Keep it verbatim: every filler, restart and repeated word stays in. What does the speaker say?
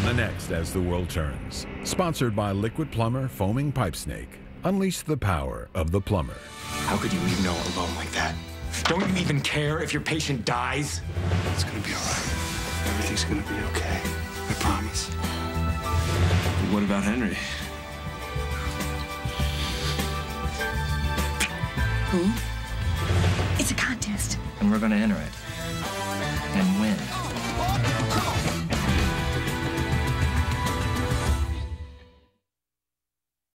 the next As the World Turns. Sponsored by Liquid Plumber Foaming Pipe Snake. Unleash the power of the plumber. How could you leave Noah alone like that? Don't you even care if your patient dies? It's gonna be all right. Everything's gonna be okay. I promise. But what about Henry? Who? It's a contest. And we're gonna enter it. And win.